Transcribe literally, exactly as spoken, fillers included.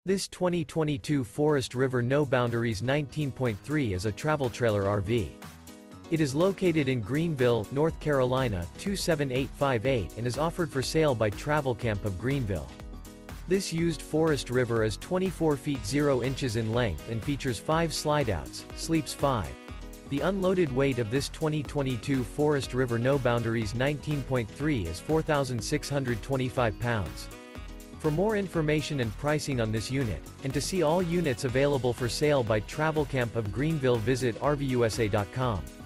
This twenty twenty-two Forest River No Boundaries nineteen point three is a travel trailer R V. It is located in Greenville, North Carolina, two seven eight five eight and is offered for sale by Travelcamp of Greenville. This used Forest River is twenty-four feet zero inches in length and features five slideouts, sleeps five. The unloaded weight of this twenty twenty-two Forest River No Boundaries nineteen point three is four thousand six hundred twenty-five pounds. For more information and pricing on this unit, and to see all units available for sale by Travelcamp of Greenville, visit R V U S A dot com.